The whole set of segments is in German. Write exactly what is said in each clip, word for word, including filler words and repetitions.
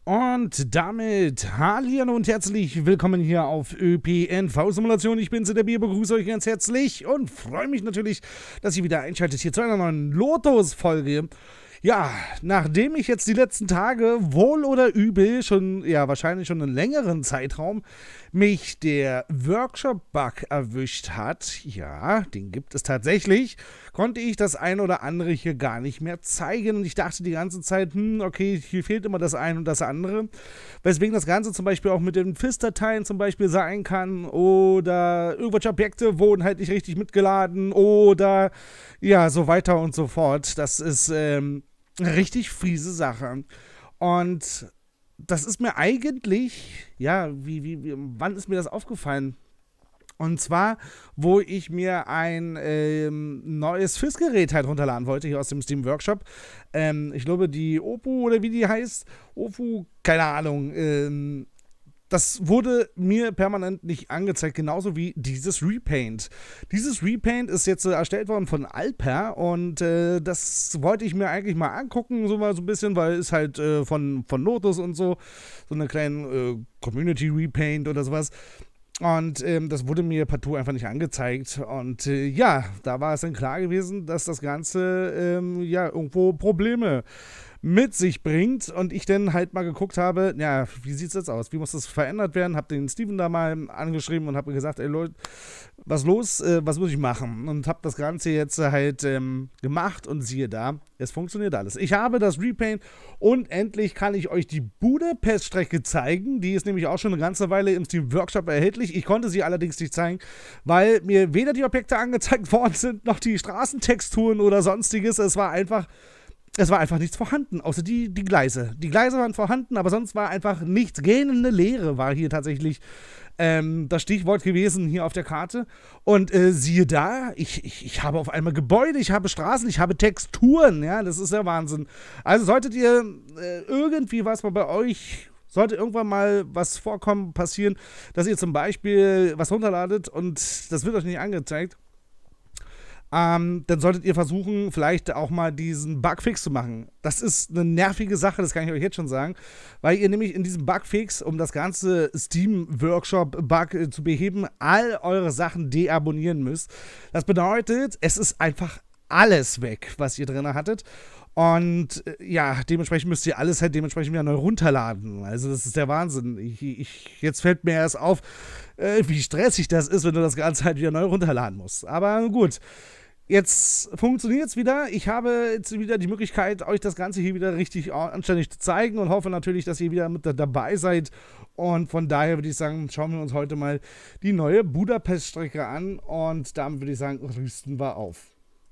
Und damit hallo und herzlich willkommen hier auf ÖPNV-Simulation. Ich bin's, der Bier, begrüße euch ganz herzlich und freue mich natürlich, dass ihr wieder einschaltet hier zu einer neuen Lotus-Folge. Ja, nachdem ich jetzt die letzten Tage wohl oder übel schon, ja wahrscheinlich schon einen längeren Zeitraum, mich der Workshop-Bug erwischt hat, ja, den gibt es tatsächlich, konnte ich das ein oder andere hier gar nicht mehr zeigen. Und ich dachte die ganze Zeit, hm, okay, hier fehlt immer das eine und das andere. Weswegen das Ganze zum Beispiel auch mit den F I S-Dateien zum Beispiel sein kann oder irgendwelche Objekte wurden halt nicht richtig mitgeladen oder ja, so weiter und so fort. Das ist, ähm, richtig fiese Sache. Und das ist mir eigentlich, ja, wie, wie, wie, wann ist mir das aufgefallen? Und zwar, wo ich mir ein ähm, neues F I S-Gerät halt runterladen wollte, hier aus dem Steam Workshop. Ähm, ich glaube, die Opu oder wie die heißt, Opu, keine Ahnung, ähm, das wurde mir permanent nicht angezeigt, genauso wie dieses Repaint. Dieses Repaint ist jetzt äh, erstellt worden von Alper und äh, das wollte ich mir eigentlich mal angucken, so mal so ein bisschen, weil es halt äh, von, von Lotus und so, so eine kleine äh, Community Repaint oder sowas. Und ähm, das wurde mir partout einfach nicht angezeigt. Und äh, ja, da war es dann klar gewesen, dass das Ganze ähm, ja irgendwo Probleme mit sich bringt. Und ich dann halt mal geguckt habe, ja, wie sieht es jetzt aus? Wie muss das verändert werden? Hab den Steven da mal angeschrieben und habe gesagt, ey Leute, was los? Äh, was muss ich machen? Und habe das Ganze jetzt halt ähm, gemacht und siehe da, es funktioniert alles. Ich habe das Repaint und endlich kann ich euch die Budapest-Strecke zeigen. Die ist nämlich auch schon eine ganze Weile im Steam Workshop erhältlich. Ich konnte sie allerdings nicht zeigen, weil mir weder die Objekte angezeigt worden sind, noch die Straßentexturen oder sonstiges. Es war einfach Es war einfach nichts vorhanden, außer die, die Gleise. Die Gleise waren vorhanden, aber sonst war einfach nichts. Gähnende Leere war hier tatsächlich ähm, das Stichwort gewesen hier auf der Karte. Und äh, siehe da, ich, ich, ich habe auf einmal Gebäude, ich habe Straßen, ich habe Texturen. Ja, das ist der Wahnsinn. Also solltet ihr äh, irgendwie was mal bei euch, sollte irgendwann mal was vorkommen, passieren, dass ihr zum Beispiel was runterladet und das wird euch nicht angezeigt, Ähm, dann solltet ihr versuchen, vielleicht auch mal diesen Bugfix zu machen. Das ist eine nervige Sache, das kann ich euch jetzt schon sagen, weil ihr nämlich in diesem Bugfix, um das ganze Steam-Workshop-Bug äh, zu beheben, all eure Sachen deabonnieren müsst. Das bedeutet, es ist einfach alles weg, was ihr drin hattet. Und äh, ja, dementsprechend müsst ihr alles halt dementsprechend wieder neu runterladen. Also das ist der Wahnsinn. Ich, ich, jetzt fällt mir erst auf, äh, wie stressig das ist, wenn du das Ganze halt wieder neu runterladen musst. Aber gut. Jetzt funktioniert es wieder. Ich habe jetzt wieder die Möglichkeit, euch das Ganze hier wieder richtig anständig zu zeigen und hoffe natürlich, dass ihr wieder mit dabei seid. Und von daher würde ich sagen, schauen wir uns heute mal die neue Budapest-Strecke an. Und damit würde ich sagen, rüsten wir auf.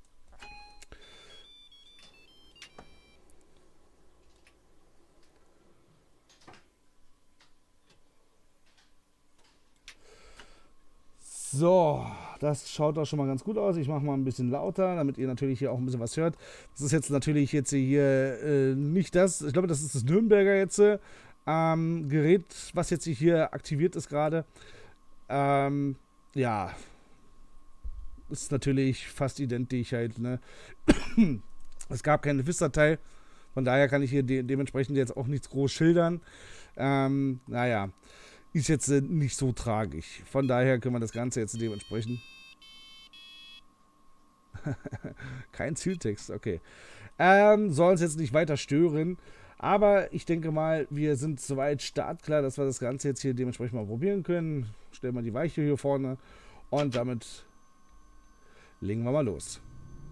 So, das schaut doch schon mal ganz gut aus. Ich mache mal ein bisschen lauter, damit ihr natürlich hier auch ein bisschen was hört. Das ist jetzt natürlich jetzt hier äh, nicht das, ich glaube, das ist das Nürnberger jetzt ähm, Gerät, was jetzt hier aktiviert ist gerade. Ähm, ja, ist natürlich fast identisch halt, ne? Es gab keine F I S-Datei, von daher kann ich hier de dementsprechend jetzt auch nichts groß schildern. Ähm, naja. Ist jetzt äh, nicht so tragisch. Von daher können wir das Ganze jetzt dementsprechend. Kein Zieltext, okay. Ähm, soll uns jetzt nicht weiter stören. Aber ich denke mal, wir sind soweit startklar, dass wir das Ganze jetzt hier dementsprechend mal probieren können. Stellen wir die Weiche hier vorne. Und damit legen wir mal los.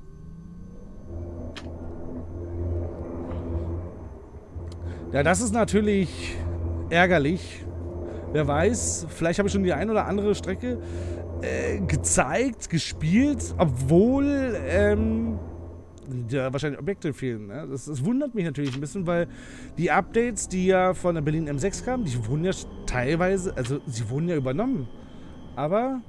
Ja, das ist natürlich ärgerlich. Wer weiß, vielleicht habe ich schon die ein oder andere Strecke äh, gezeigt, gespielt, obwohl ähm, ja, wahrscheinlich Objekte fehlen. Ne? Das, das wundert mich natürlich ein bisschen, weil die Updates, die ja von der Berlin M sechs kamen, die wurden ja teilweise, also sie wurden ja übernommen. Aber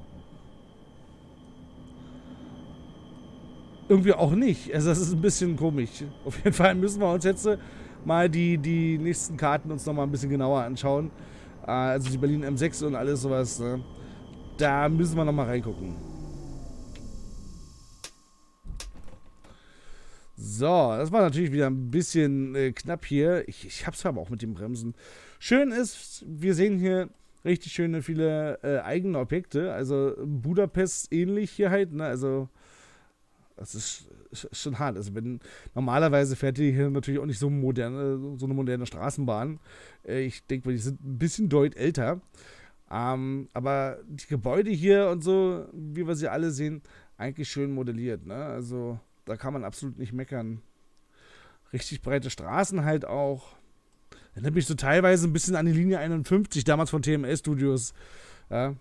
irgendwie auch nicht. Also das ist ein bisschen komisch. Auf jeden Fall müssen wir uns jetzt mal die, die nächsten Karten uns noch mal ein bisschen genauer anschauen. Also die Berlin M sechs und alles sowas, ne? Da müssen wir noch mal reingucken. So, das war natürlich wieder ein bisschen äh, knapp hier. Ich, ich hab's aber auch mit dem Bremsen. Schön ist, wir sehen hier richtig schöne viele äh, eigene Objekte. Also Budapest ähnlich hier halt, ne? Also das ist, ist schon hart. Also wenn normalerweise fährt die hier natürlich auch nicht so moderne, so eine moderne Straßenbahn. Äh, ich denke, die sind ein bisschen deut älter. Ähm, aber die Gebäude hier und so, wie wir sie alle sehen, eigentlich schön modelliert, ne? Also da kann man absolut nicht meckern. Richtig breite Straßen halt auch. Erinnert mich so teilweise ein bisschen an die Linie einundfünfzig, damals von T M S Studios. Ja.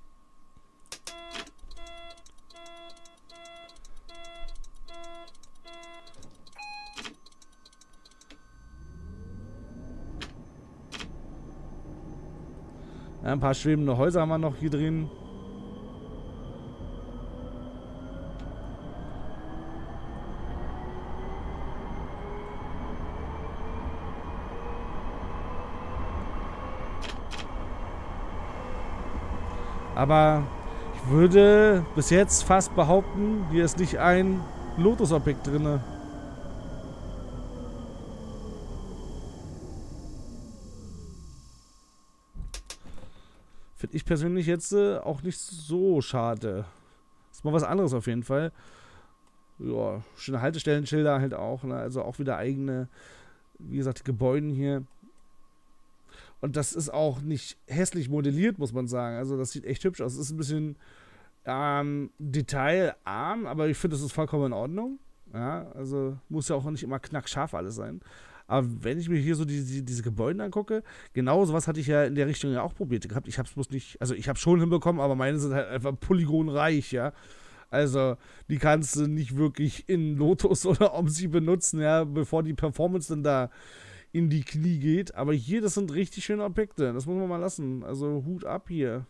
Ja, ein paar schwebende Häuser haben wir noch hier drin. Aber ich würde bis jetzt fast behaupten, hier ist nicht ein Lotus-Objekt drin. Finde ich persönlich jetzt äh, auch nicht so schade. Ist mal was anderes auf jeden Fall. Ja, schöne Haltestellenschilder halt auch, ne? Also auch wieder eigene, wie gesagt, Gebäude hier. Und das ist auch nicht hässlich modelliert, muss man sagen. Also das sieht echt hübsch aus. Es ist ein bisschen ähm, detailarm, aber ich finde, das ist vollkommen in Ordnung. Ja, also muss ja auch nicht immer knackscharf alles sein. Aber wenn ich mir hier so die, die, diese Gebäude angucke, genau sowas hatte ich ja in der Richtung ja auch probiert gehabt. Ich habe es bloß nicht, also ich habe schon hinbekommen, aber meine sind halt einfach polygonreich, ja. Also die kannst du nicht wirklich in Lotus oder Omsi benutzen, ja, bevor die Performance dann da in die Knie geht. Aber hier, das sind richtig schöne Objekte. Das muss man mal lassen. Also Hut ab hier.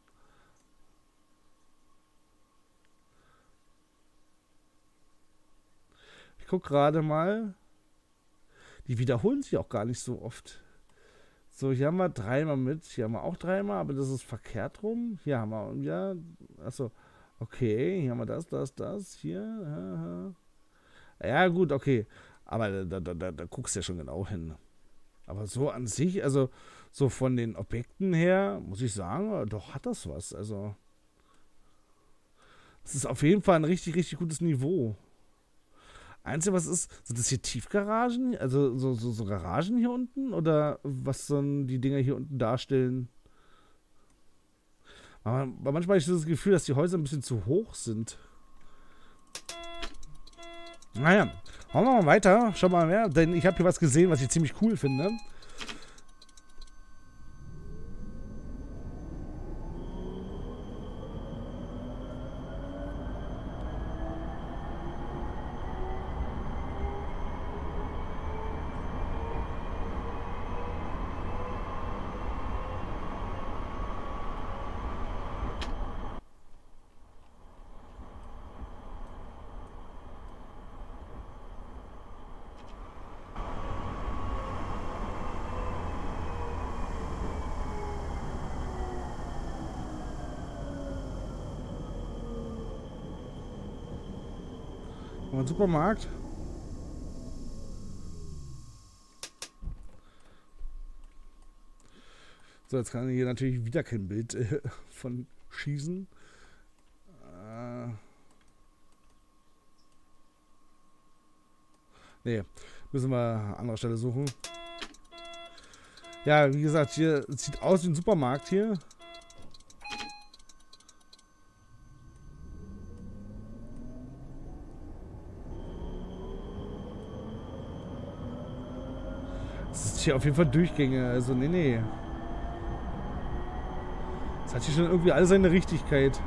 Ich gucke gerade mal. Die wiederholen sich auch gar nicht so oft. So, hier haben wir dreimal mit. Hier haben wir auch dreimal, aber das ist verkehrt rum. Hier haben wir, ja, achso. Okay, hier haben wir das, das, das. Hier. Aha. Ja, gut, okay. Aber da, da, da, da guckst du ja schon genau hin. Aber so an sich, also so von den Objekten her, muss ich sagen, doch hat das was. Also, es ist auf jeden Fall ein richtig, richtig gutes Niveau. Einzige, was ist, sind das hier Tiefgaragen? Also so, so, so Garagen hier unten? Oder was sollen die Dinger hier unten darstellen? Aber, aber manchmal habe ich so das Gefühl, dass die Häuser ein bisschen zu hoch sind. Naja, hauen wir mal weiter. Schauen wir mal mehr, denn ich habe hier was gesehen, was ich ziemlich cool finde. Ein Supermarkt. So, jetzt kann ich hier natürlich wieder kein Bild äh, von schießen. Äh, nee, müssen wir an anderer Stelle suchen. Ja, wie gesagt, hier sieht aus wie ein Supermarkt hier. Das ist hier auf jeden Fall Durchgänge, also nee, nee. Das hat hier schon irgendwie all seine Richtigkeit.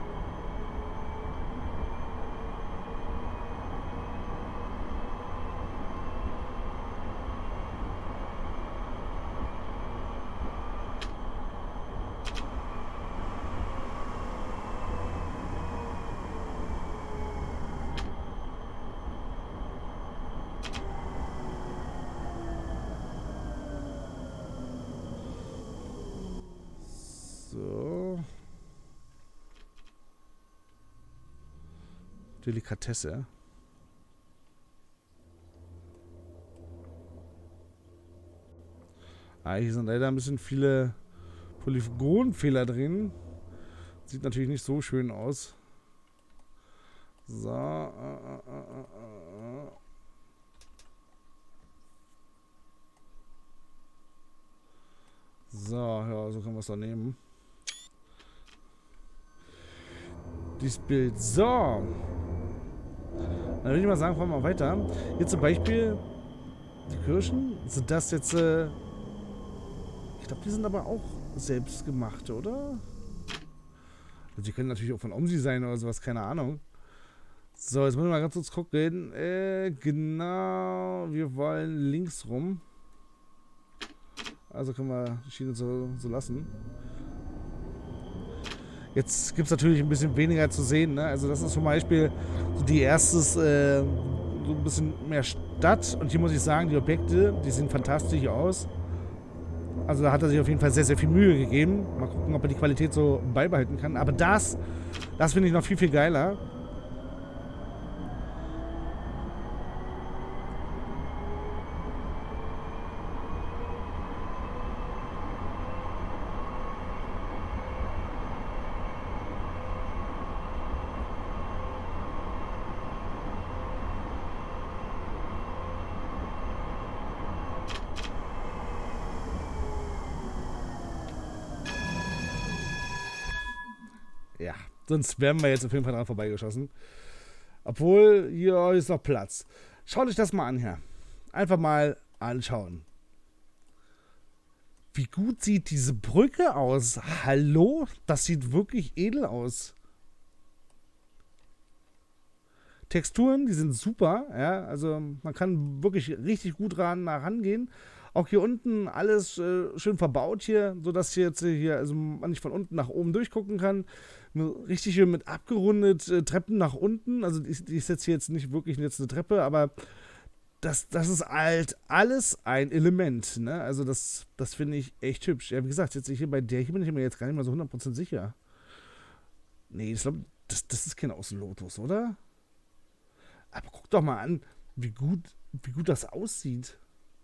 So. Delikatesse. Ah, hier sind leider ein bisschen viele Polygonfehler drin. Sieht natürlich nicht so schön aus. So. Äh, äh, äh, äh. So, ja, so können wir es dann nehmen. Dieses Bild. So. Dann würde ich mal sagen, fahren wir mal weiter. Hier zum Beispiel die Kirschen. Sind das jetzt... Äh ich glaube, die sind aber auch selbst gemacht, oder? Also die können natürlich auch von Omsi sein oder sowas, keine Ahnung. So, jetzt müssen wir mal ganz kurz gucken. Äh, genau, wir wollen links rum. Also können wir die Schiene so, so lassen. Jetzt gibt es natürlich ein bisschen weniger zu sehen, ne? Also das ist zum Beispiel so die erste, äh, so ein bisschen mehr Stadt. Und hier muss ich sagen, die Objekte, die sehen fantastisch aus. Also da hat er sich auf jeden Fall sehr, sehr viel Mühe gegeben. Mal gucken, ob er die Qualität so beibehalten kann. Aber das, das finde ich noch viel, viel geiler. Ja, sonst wären wir jetzt auf jeden Fall dran vorbeigeschossen. Obwohl, hier ist noch Platz. Schaut euch das mal an hier. Einfach mal anschauen. Wie gut sieht diese Brücke aus? Hallo? Das sieht wirklich edel aus. Texturen, die sind super. Ja, also man kann wirklich richtig gut ran nah rangehen. Auch hier unten alles äh, schön verbaut hier, sodass hier jetzt hier, also man nicht von unten nach oben durchgucken kann. Richtig schön mit abgerundet äh, Treppen nach unten. Also die, die ist jetzt hier jetzt nicht wirklich jetzt eine Treppe, aber das, das ist halt alles ein Element. Ne? Also das, das finde ich echt hübsch. Ja, wie gesagt, jetzt hier bei der hier bin ich mir jetzt gar nicht mal so hundert Prozent sicher. Nee, ich glaube, das, das ist kein Außenlotus, oder? Aber guck doch mal an, wie gut, wie gut das aussieht.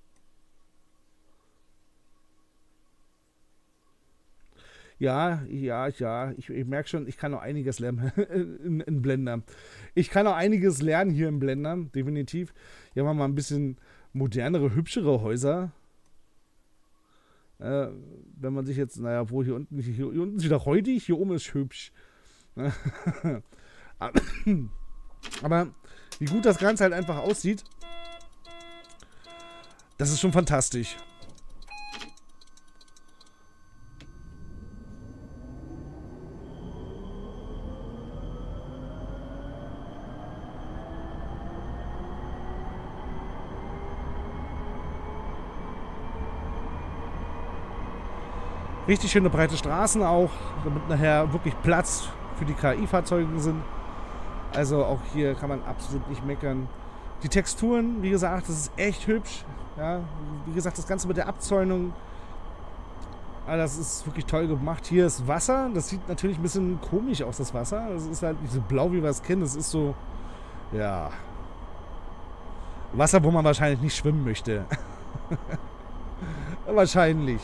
Ja, ja, ja, ich, ich merke schon, ich kann noch einiges lernen in, in Blender. Ich kann noch einiges lernen hier im Blender, definitiv. Hier haben wir mal ein bisschen modernere, hübschere Häuser. Äh, wenn man sich jetzt, naja, wo hier unten, hier, hier unten ist wieder räudig, hier oben ist hübsch. Aber wie gut das Ganze halt einfach aussieht, das ist schon fantastisch. Richtig schöne breite Straßen auch, damit nachher wirklich Platz für die K I-Fahrzeuge sind. Also auch hier kann man absolut nicht meckern. Die Texturen, wie gesagt, das ist echt hübsch. Ja, wie gesagt, das Ganze mit der Abzäunung, das ist wirklich toll gemacht. Hier ist Wasser, das sieht natürlich ein bisschen komisch aus, das Wasser. Das ist halt nicht so blau, wie wir es kennen. Das ist so, ja, Wasser, wo man wahrscheinlich nicht schwimmen möchte. Wahrscheinlich.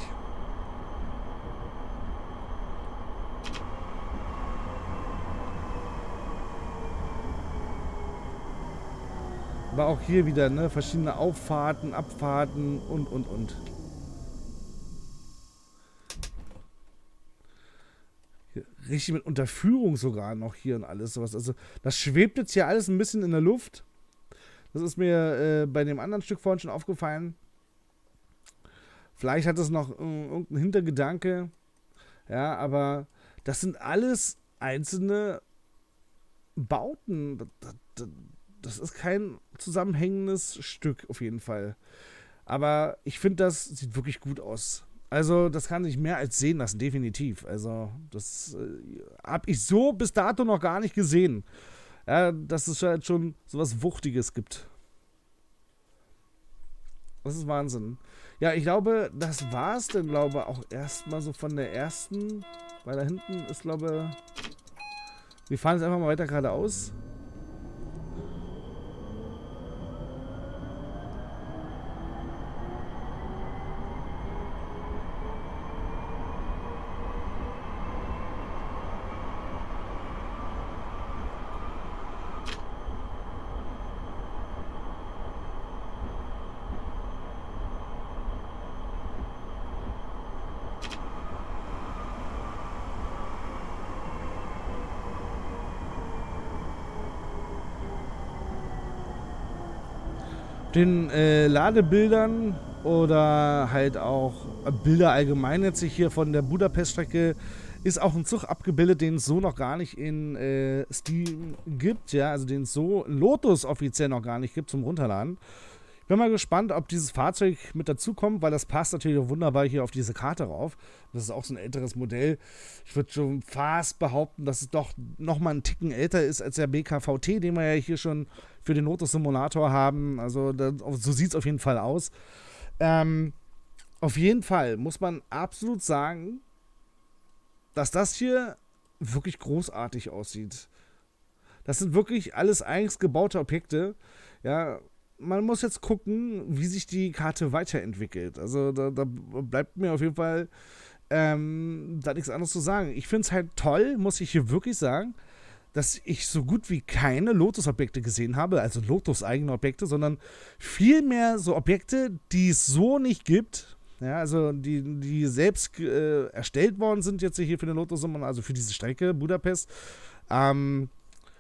Aber auch hier wieder, ne, verschiedene Auffahrten, Abfahrten und, und, und. Hier, richtig mit Unterführung sogar noch hier und alles sowas. Also das schwebt jetzt hier alles ein bisschen in der Luft. Das ist mir äh, bei dem anderen Stück vorhin schon aufgefallen. Vielleicht hat es noch äh, irgendeinen Hintergedanke. Ja, aber das sind alles einzelne Bauten. Das, das, das ist kein zusammenhängendes Stück auf jeden Fall. Aber ich finde, das sieht wirklich gut aus. Also das kann sich mehr als sehen lassen, definitiv. Also das äh, habe ich so bis dato noch gar nicht gesehen. Ja, dass es halt schon sowas Wuchtiges gibt. Das ist Wahnsinn. Ja, ich glaube, das war es dann, glaube ich, auch erstmal so von der ersten. Weil da hinten ist, glaube ich... Wir fahren jetzt einfach mal weiter geradeaus. Den äh, Ladebildern oder halt auch Bilder allgemein jetzt hier von der Budapest-Strecke ist auch ein Zug abgebildet, den es so noch gar nicht in äh, Steam gibt, ja, also den es so in Lotus offiziell noch gar nicht gibt zum Runterladen. Ich bin mal gespannt, ob dieses Fahrzeug mit dazukommt, weil das passt natürlich auch wunderbar hier auf diese Karte rauf. Das ist auch so ein älteres Modell. Ich würde schon fast behaupten, dass es doch nochmal einen Ticken älter ist als der B K V T, den wir ja hier schon für den Lotus Simulator haben. Also das, so sieht es auf jeden Fall aus. Ähm, auf jeden Fall muss man absolut sagen, dass das hier wirklich großartig aussieht. Das sind wirklich alles eigens gebaute Objekte. Ja, man muss jetzt gucken, wie sich die Karte weiterentwickelt. Also da, da bleibt mir auf jeden Fall ähm, da nichts anderes zu sagen. Ich finde es halt toll, muss ich hier wirklich sagen, dass ich so gut wie keine Lotus-Objekte gesehen habe, also Lotus-eigene Objekte, sondern vielmehr so Objekte, die es so nicht gibt. Ja, also die, die selbst äh, erstellt worden sind jetzt hier für den Lotus, also für diese Strecke Budapest. Ähm,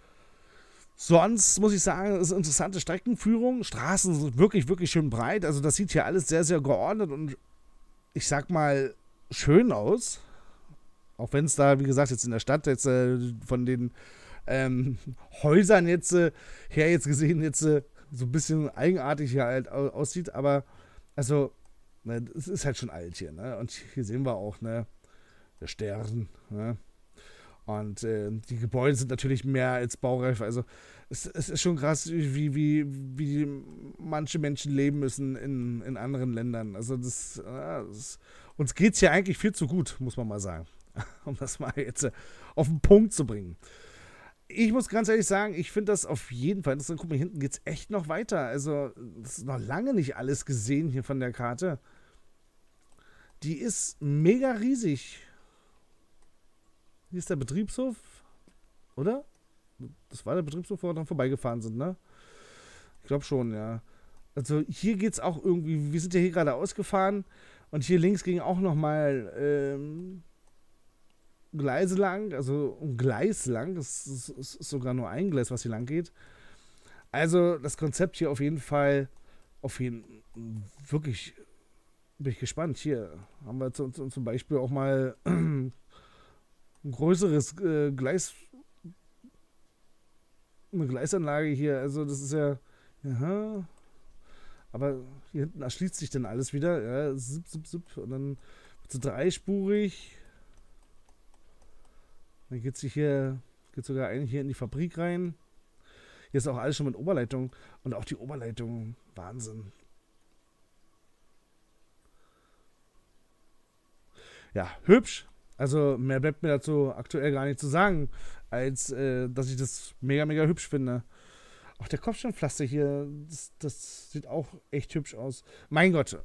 sonst muss ich sagen, es ist eine interessante Streckenführung. Straßen sind wirklich, wirklich schön breit. Also das sieht hier alles sehr, sehr geordnet und ich sag mal schön aus. Auch wenn es da, wie gesagt, jetzt in der Stadt jetzt äh, von den ähm, Häusern jetzt äh, her jetzt gesehen jetzt äh, so ein bisschen eigenartig hier halt aussieht. Aber also ne, es ist halt schon alt hier, ne? Und hier sehen wir auch, ne, der Stern, ne? Und äh, die Gebäude sind natürlich mehr als baureif. Also es, es ist schon krass, wie, wie, wie manche Menschen leben müssen in, in anderen Ländern. Also das, äh, das uns geht es hier eigentlich viel zu gut, muss man mal sagen. Um das mal jetzt äh, auf den Punkt zu bringen. Ich muss ganz ehrlich sagen, ich finde das auf jeden Fall, das, guck mal, hinten geht es echt noch weiter. Also das ist noch lange nicht alles gesehen hier von der Karte. Die ist mega riesig. Hier ist der Betriebshof, oder? Das war der Betriebshof, wo wir dran vorbeigefahren sind, ne? Ich glaube schon, ja. Also hier geht es auch irgendwie, wir sind ja hier gerade ausgefahren und hier links ging auch nochmal ähm, Gleise lang, also ein Gleis lang. Das ist, ist, ist sogar nur ein Gleis, was hier lang geht. Also das Konzept hier auf jeden Fall, auf jeden wirklich, bin ich gespannt. Hier haben wir zu, zu, zum Beispiel auch mal ein größeres äh, Gleis, eine Gleisanlage hier. Also das ist ja, ja, aber hier hinten erschließt sich dann alles wieder. Ja, zip, zip, zip. Und dann wird es dreispurig. Dann geht sie hier, geht sogar eigentlich hier in die Fabrik rein. Hier ist auch alles schon mit Oberleitung. Und auch die Oberleitung, Wahnsinn. Ja, hübsch. Also mehr bleibt mir dazu aktuell gar nicht zu sagen, als äh, dass ich das mega, mega hübsch finde. Auch der Kopfsteinpflaster hier, das, das sieht auch echt hübsch aus. Mein Gott.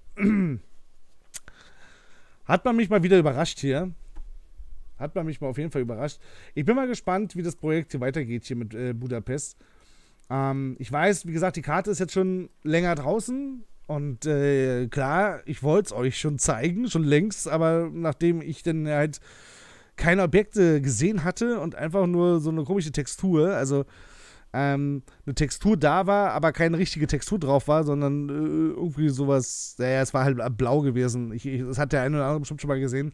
Hat man mich mal wieder überrascht hier. Hat man mich mal auf jeden Fall überrascht. Ich bin mal gespannt, wie das Projekt hier weitergeht hier mit äh, Budapest. Ähm, ich weiß, wie gesagt, die Karte ist jetzt schon länger draußen. Und äh, klar, ich wollte es euch schon zeigen, schon längst. Aber nachdem ich dann halt keine Objekte gesehen hatte und einfach nur so eine komische Textur, also ähm, eine Textur da war, aber keine richtige Textur drauf war, sondern äh, irgendwie sowas, naja, es war halt blau gewesen. Ich, ich, das hat der eine oder andere bestimmt schon mal gesehen.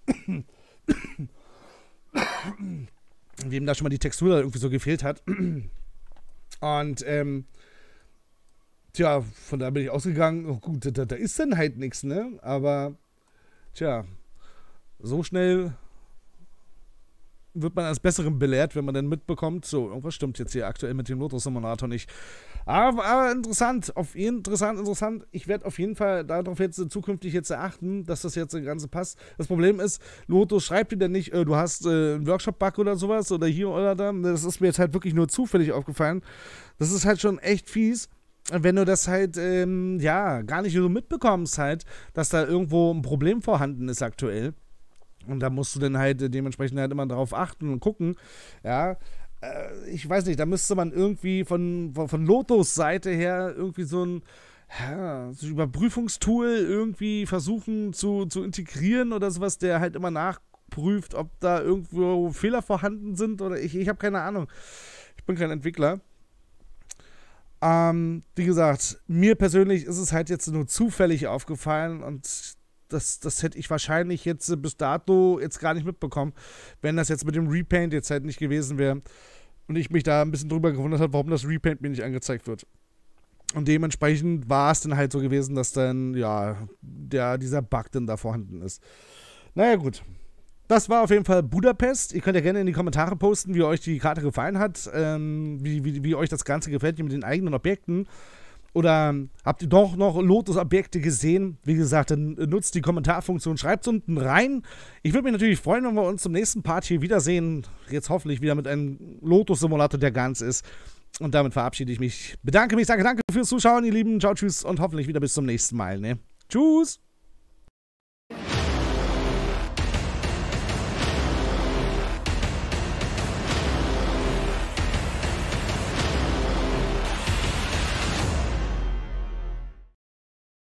Wem da schon mal die Textur da irgendwie so gefehlt hat. Und, ähm, tja, von da bin ich ausgegangen, oh gut, da, da ist dann halt nichts, ne? Aber, tja, so schnell wird man als Besseren belehrt, wenn man dann mitbekommt, so, irgendwas stimmt jetzt hier aktuell mit dem Lotus Simulator nicht. Aber, aber interessant, auf jeden interessant, interessant. Ich werde auf jeden Fall darauf jetzt zukünftig jetzt achten, dass das jetzt das Ganze passt. Das Problem ist, Lotus schreibt dir dann nicht, äh, du hast äh, einen Workshop-Bug oder sowas oder hier oder da. Das ist mir jetzt halt wirklich nur zufällig aufgefallen. Das ist halt schon echt fies, wenn du das halt, ähm, ja, gar nicht so mitbekommst halt, dass da irgendwo ein Problem vorhanden ist aktuell. Und da musst du dann halt dementsprechend halt immer darauf achten und gucken, ja, äh, ich weiß nicht, da müsste man irgendwie von, von, von Lotus Seite her irgendwie so ein, ja, so ein Überprüfungstool irgendwie versuchen zu, zu integrieren oder sowas, der halt immer nachprüft, ob da irgendwo Fehler vorhanden sind oder ich, ich habe keine Ahnung. Ich bin kein Entwickler. Ähm, wie gesagt, mir persönlich ist es halt jetzt nur zufällig aufgefallen und das, das hätte ich wahrscheinlich jetzt bis dato jetzt gar nicht mitbekommen, wenn das jetzt mit dem Repaint jetzt halt nicht gewesen wäre und ich mich da ein bisschen drüber gewundert habe, warum das Repaint mir nicht angezeigt wird. Und dementsprechend war es dann halt so gewesen, dass dann, ja, der, dieser Bug dann da vorhanden ist. Naja, gut. Das war auf jeden Fall Budapest. Ihr könnt ja gerne in die Kommentare posten, wie euch die Karte gefallen hat, ähm, wie, wie, wie euch das Ganze gefällt mit den eigenen Objekten. Oder habt ihr doch noch Lotus-Objekte gesehen? Wie gesagt, dann nutzt die Kommentarfunktion, schreibt es unten rein. Ich würde mich natürlich freuen, wenn wir uns zum nächsten Part hier wiedersehen. Jetzt hoffentlich wieder mit einem Lotus-Simulator, der ganz ist. Und damit verabschiede ich mich. Bedanke mich, sage danke fürs Zuschauen, ihr Lieben. Ciao, tschüss und hoffentlich wieder bis zum nächsten Mal. Ne? Tschüss!